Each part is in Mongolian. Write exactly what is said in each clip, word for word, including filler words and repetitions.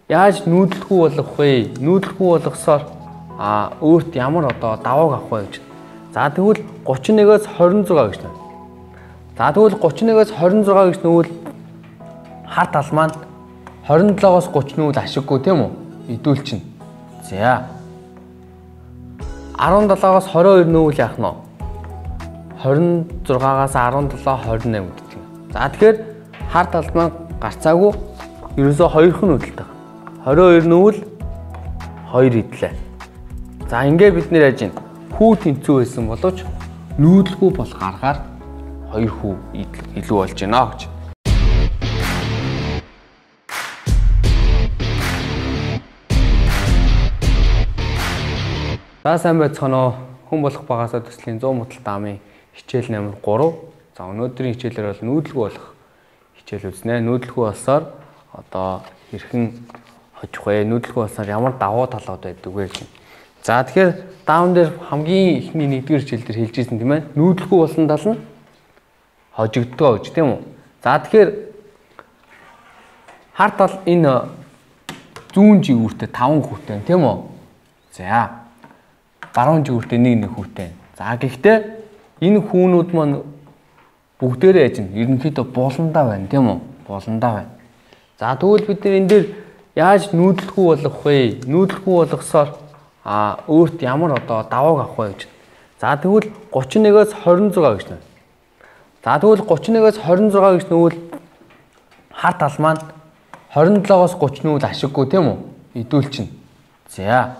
яаж нүүдэлгүй болгох вэ? Нүүдэлгүй болгосоор а өөрт ямар одоо давааг авах вэ гэж. За тэгвэл гучин нэгээс хорин зураг гэж байна. За тэгвэл гучин нэгээс хорин зураг гэж нүүл хар тал маань хорин долоогоос гучин нүүл ашиггүй тийм үү? Идүүл чинь. За. арван долоогоос хорин хоёр нүүл яах нь вэ? хорин зургаагаас арван долоо хорин наймд гэдэг. За тэгэхээр хар талд маань гарцаагүй ерөөсөө хоёрх нь үүдэлтэй. хорин хоёр нүүл хоёр идлээ. За ингээ бид нэр яаж ийн хүү тэнцүү байсан боловч нүүдэлгүй болох аргаар хоёр хүү илүү болж байна гэж. За сайн байцгаана уу? Хүн болох багасаа төслийн зуун мутал даамын хичээл номер гурав. За өнөөдрийн хичээлээр бол нүүдэлгүй болох хичээл үзнэ. Нүүдэлгүй болсоор одоо хэрхэн хожих вэ? Нүүдэлгүй болсоор ямар давуу талууд байдаг вэ гэж. За тэгэхээр даун дээр хамгийн ихний нэгдүгээр хичээл дээр хэлж ирсэн тийм ээ. Нүүдэлгүй болсон тал нь хожигддгоо гэж тийм үү? За тэгэхээр хар тал энэ зүүн жигүүртэй таван хүүтэй тийм үү? За баруун жигүүртэй нэг нэг хүүтэй. За гэхдээ энэ хүүнүүд маань бүгдээрээ яаж нь ерөнхийдөө буландаа байна тийм үү? Буландаа байна. За тэгвэл бид нар энэ дээр яаж нүүдэлгүй болгох вэ? Нүүдэлгүй болгосоор а өөрт ямар одоо давааг авах вэ гэж. За тэгвэл гучин нэгээс хорин зураг гэж байна. За тэгвэл гучин нэгээс хорин зураг гэж нүүл хар тал маань хорин долоогоос гучин нүүл ашиггүй тийм үү? Идүүл чинь. За.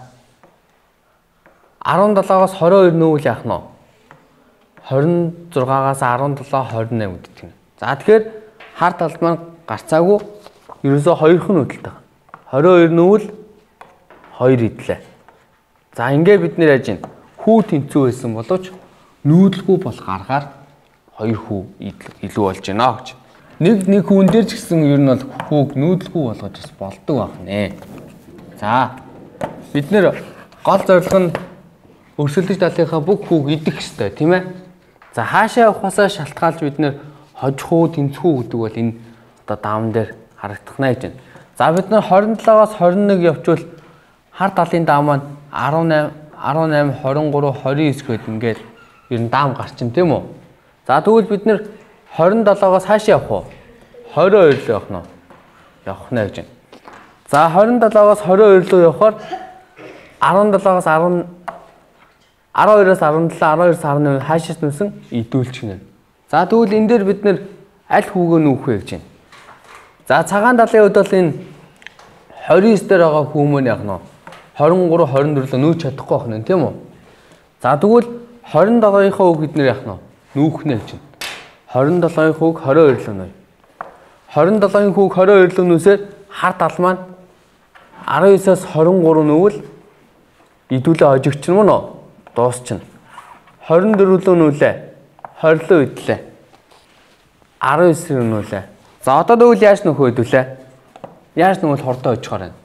арван долоогоос хорин хоёр нүүл яах нь вэ? хорин зургаагаас арван долоо хорин наймд гэдэг. За тэгэхээр хар талд маань гарцаагүй ерөөсөө хоёрх нь үүдэлтэй. хорин хоёр нүүл хоёр идлээ. За ингээ бид нэр яаж ийн хүү тэнцүү байсан боловч нүүдэлгүй болох аргаар хоёр хүү илүү болж байна гэж. Нэг нэг хүүн дээр ч гэсэн ер нь бол хүүг нүүдэлгүй болгож бас болдог байх нэ. За бид нэр гол зорилго нь өрсөлдөж талынхаа бүх хүүг идэх ёстой тийм ээ. За хаашаа явахаасаа шалтгаалж бид нэр хожих уу тэнцэх үү гэдэг бол энэ одоо даам дээр харагдах нэ гэж байна. За бид нар хорин долоогоос хорин нэг явуул хар талын даам маань арван найм, арван найм, хорин гурав, хорин девять гээд ингээд ер нь даам гарчин тийм үү? За тэгвэл бид нэр хорин долоогоос хаашаа явах вэ? хорин хоёр руу явах нь уу? Явах нэ гэж байна. За хорин долоогоос хорин хоёр руу явахаар арван долоогоос арван арван хоёроос арван долоо, арван хоёроос арван наймд хаашаас нүсэн идүүлчих нэ. За тэгвэл энэ дээр бид нэр аль хүүгөө нүүх вэ гэж байна. За цагаан талын хувьд бол энэ хорин девять дээр байгаа хүү мөн яг нь хорин гурав, хорин дөрөв нүүж чадахгүй байх нь тийм үү? За тэгвэл хорин долооныхоо үг бид нэр яах нь нүүх нэ гэж байна. хорин долооны хүүг хорин хоёр руу нүүе. хорин долооны хүүг хорин хоёр руу нүүсээр хар тал маань арван девять-аас хорин гурав нүүвэл идүүлээ хожигч нь мөн үү? Дуусчихна. хорин дөрөв рүү нүүлээ. хорин руу идлээ. арван девять рүү нүүлээ. За одоо тэгвэл яаж нөхөө хэдүүлээ? Яаж нүүл хордоо очихоор байна.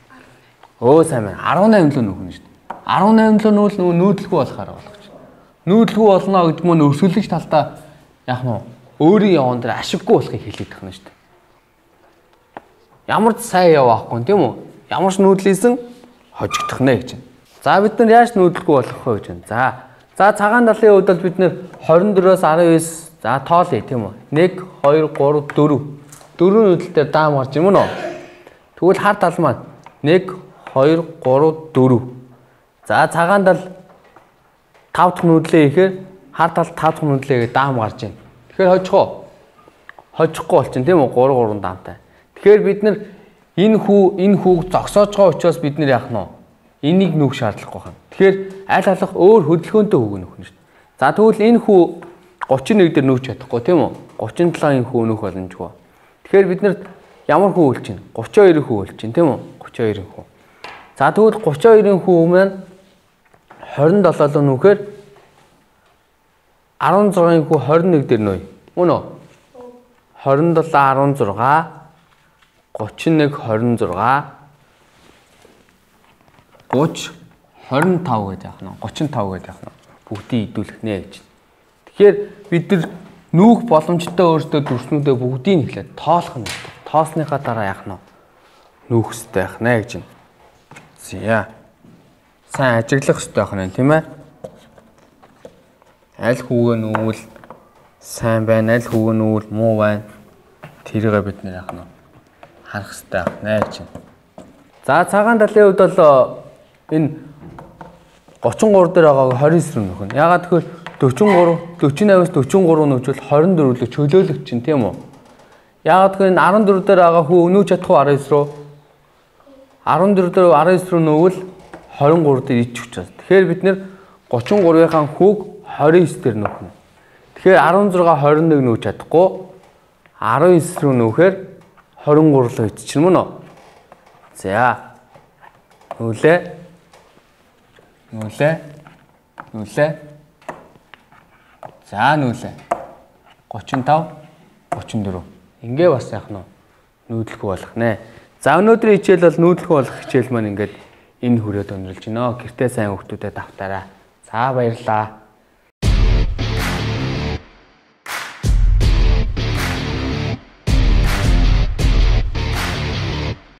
Өө сайн байна. арван наймд руу нөхөн шүү дээ. арван наймд руу нүүл нөгөө нүүдлгүй болохоор болгоч. Нүүдлгүй болно гэдэг мөн өрсөлдөж талдаа яах нь өөрийн явган дээр ашиггүй болохыг хэлээд байна шүү дээ. Ямар ч сайн яваахгүй тийм үү? Ямар ч нүүдлээсэн хожигдох нэ гэж байна. За бид нар яаж нүүдэлгүй болох вэ гэж байна. За. За цагаан талын хувьд бол бид нар хорин дөрвөөс арван девять за тоолъё тийм үү? нэг, хоёр, гурав, дөрөв. дөрвөн нүүдэлээр даам гарч юм уу? Тэгвэл хар тал маань нэг, хоёр, гурав, дөрөв. За цагаан тал тав дахь нүүдлээ ихээр хар тал тав дахь нүүдлээ даам гарч байна. Тэгэхээр хожих уу? Хожихгүй болчихно тийм үү? гурав гурав даамтай. Тэгэхээр бид нар энэ хүү энэ хүүг зогсоож байгаа учраас бид нар яах нь вэ? Энийг нүүх шаардлагагүй байна. Тэгэхээр аль алах өөр хөдөлгөөнтэй хүүг нөхнө шүү дээ. За тэгвэл энэ хүү гучин нэг дээр нүүж чадахгүй тийм үү? гучин долооны хүү нүүх боломжгүй. Тэгэхээр бид нар ямар хүү үлж чинь? гучин хоёрын хүү үлж чинь тийм үү? гучин хоёрын хүү. За тэгвэл гучин хоёрын хүү маань хорин долоо руу нүүхээр арван зургийн хүү хорин нэг дээр нөөе. Мөн үү? хорин долоо арван зураг, гучин нэг хорин зураг гуч хорин тав гэдэг яах нь гучин тав гэдэг яах нь бүгдийг идүүлэх нэ гэж. Тэгэхээр бид нар нүүх боломжтой өөртөө дүрснүүдээ бүгдийг нэхлээд тоолох нь. Тоосныхаа дараа яах нь нүүх хэрэгтэй байх нэ гэж байна. За. Сайн ажиглах хэрэгтэй байх нь тийм ээ. Аль хүүгээ нүүвэл сайн байна, аль хүүгээ нүүвэл муу байна. Тэрийгээ бид нэр яах нь харах хэрэгтэй байх нэ гэж байна. За цагаан талын хувьд бол энэ гучин гурав дээр байгаа двадцать руу нөхөн. Ягаад тэгэхээр дөрвөн гурав, дөрвөн авиас дөрвөн гурав нүүжвэл двадцать дөрөв лөө чөлөөлөх чинь тийм үү? Ягаад тэгэхээр энэ арван дөрөв дээр байгаа хүү нүүж чадах уу десять руу? арван дөрөв дээр десять руу нүүвэл двадцать гурав дээр ич хүч байна. Тэгэхээр бид нэр тридцать гуравынхаа хүүг двадцать девять дээр нөхнө. Тэгэхээр16, двадцать нэг нүүж чадахгүй десять руу нүүхээр двадцать гурав руу иччихнэ мөн үү? За. Нүүлээ. Нүүлээ. Нүүлээ. За нүүлээ. тридцать пять, тридцать дөрөв. Ингээ бас яах нь нүүдлэхгүй болох нэ. За өнөөдрийн хичээл бол нүүдлэхгүй болох хичээл маань ингээд энэ хүрээд өндөрлж байна. Гэртээ сайн хүүхдүүдэд автаарай. За баярлалаа.